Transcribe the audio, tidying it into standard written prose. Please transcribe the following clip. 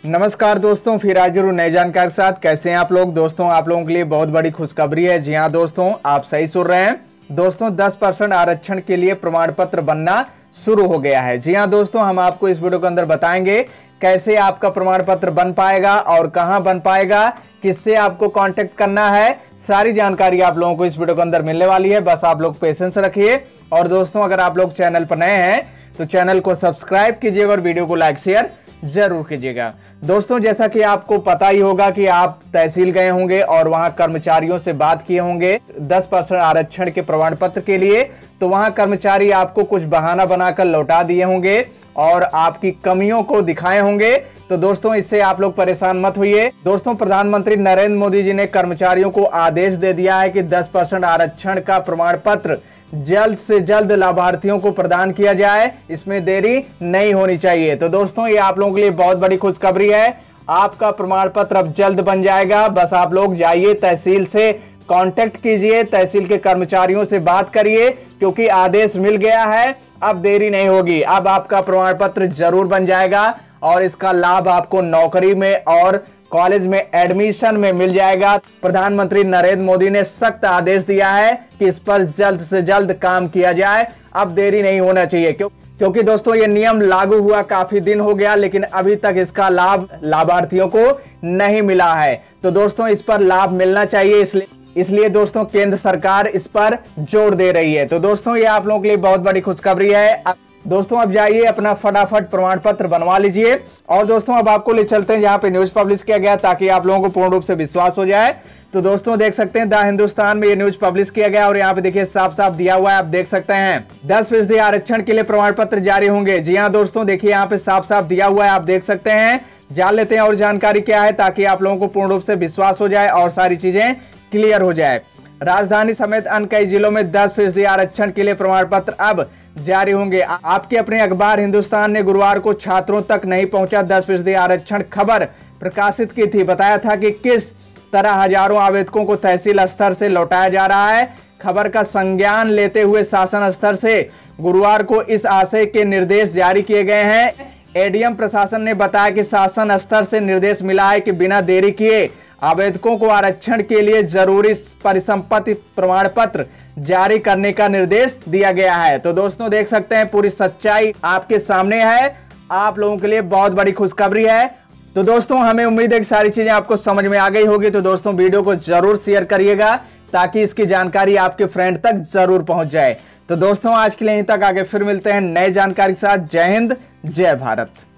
नमस्कार दोस्तों, फिर हाजिर हूं नई जानकारी के साथ। कैसे हैं आप लोग? दोस्तों आप लोगों के लिए बहुत बड़ी खुशखबरी है। जी हां दोस्तों, आप सही सुन रहे हैं। दोस्तों 10% आरक्षण के लिए प्रमाण पत्र बनना शुरू हो गया है। जी हां दोस्तों, हम आपको इस वीडियो के अंदर बताएंगे कैसे आपका प्रमाण पत्र बन पाएगा और कहां बन पाएगा, किससे आपको कांटेक्ट करना है। सारी जानकारी आप लोगों को इस वीडियो के अंदर मिलने वाली है। बस आप लोग पेशेंस रखिए। और दोस्तों अगर आप लोग चैनल पर नए हैं तो चैनल को सब्सक्राइब कीजिएगा और वीडियो को लाइक शेयर जरूर कीजिएगा। दोस्तों जैसा कि आपको पता ही होगा कि आप तहसील गए होंगे और वहां कर्मचारियों से बात किए होंगे 10% आरक्षण के प्रमाण पत्र के लिए, तो वहां कर्मचारी आपको कुछ बहाना बनाकर लौटा दिए होंगे और आपकी कमियों को दिखाए होंगे। तो दोस्तों इससे आप लोग परेशान मत होइए। दोस्तों प्रधानमंत्री नरेंद्र मोदी जी ने कर्मचारियों को आदेश दे दिया है कि 10% आरक्षण का प्रमाण पत्र जल्द से जल्द लाभार्थियों को प्रदान किया जाए। इसमें देरी नहीं होनी चाहिए। तो दोस्तों ये आप लोगों के लिए बहुत बड़ी खुशखबरी है। आपका प्रमाण पत्र अब जल्द बन जाएगा। बस आप लोग जाइए तहसील से कांटेक्ट कीजिए, तहसील के कर्मचारियों से बात करिए, क्योंकि आदेश मिल गया है। अब देरी नहीं होगी, अब आपका प्रमाण पत्र जरूर बन जाएगा और इसका लाभ आपको नौकरी में और कॉलेज में एडमिशन में मिल जाएगा। प्रधानमंत्री नरेंद्र मोदी ने सख्त आदेश दिया है कि इस पर जल्द से जल्द काम किया जाए। अब देरी नहीं होना चाहिए, क्योंकि दोस्तों ये नियम लागू हुआ काफी दिन हो गया, लेकिन अभी तक इसका लाभ लाभार्थियों को नहीं मिला है। तो दोस्तों इस पर लाभ मिलना चाहिए, इसलिए दोस्तों केंद्र सरकार इस पर जोर दे रही है। तो दोस्तों ये आप लोगों के लिए बहुत बड़ी खुशखबरी है। दोस्तों अब जाइए अपना फटाफट प्रमाण पत्र बनवा लीजिए। और दोस्तों अब आपको ले चलते हैं जहां पे न्यूज पब्लिश किया गया, ताकि आप लोगों को पूर्ण रूप से विश्वास हो जाए। तो दोस्तों देख सकते हैं द हिंदुस्तान में ये न्यूज पब्लिश किया गया और यहाँ पे देखिए साफ साफ दिया हुआ है, आप देख सकते हैं 10% आरक्षण के लिए प्रमाण पत्र जारी होंगे। जी हाँ दोस्तों, देखिए यहाँ पे साफ साफ दिया हुआ है, आप देख सकते हैं। जान लेते हैं और जानकारी क्या है, ताकि आप लोगों को पूर्ण रूप से विश्वास हो जाए और सारी चीजें क्लियर हो जाए। राजधानी समेत अन्य कई जिलों में 10% आरक्षण के लिए प्रमाण पत्र अब जारी होंगे। आपके अपने अखबार हिंदुस्तान ने गुरुवार को छात्रों तक नहीं पहुंचा 10% आरक्षण खबर प्रकाशित की थी। बताया था कि किस तरह हजारों आवेदकों को तहसील स्तर से लौटाया जा रहा है। खबर का संज्ञान लेते हुए शासन स्तर से गुरुवार को इस आशय के निर्देश जारी किए गए हैं। एडीएम प्रशासन ने बताया कि शासन स्तर से निर्देश मिला है कि बिना देरी किए आवेदकों को आरक्षण के लिए जरूरी परिसंपत्ति प्रमाण पत्र जारी करने का निर्देश दिया गया है। तो दोस्तों देख सकते हैं पूरी सच्चाई आपके सामने है। आप लोगों के लिए बहुत बड़ी खुशखबरी है। तो दोस्तों हमें उम्मीद है कि सारी चीजें आपको समझ में आ गई होगी। तो दोस्तों वीडियो को जरूर शेयर करिएगा, ताकि इसकी जानकारी आपके फ्रेंड तक जरूर पहुंच जाए। तो दोस्तों आज के लिए यहीं तक, आगे फिर मिलते हैं नए जानकारी के साथ। जय हिंद, जय भारत।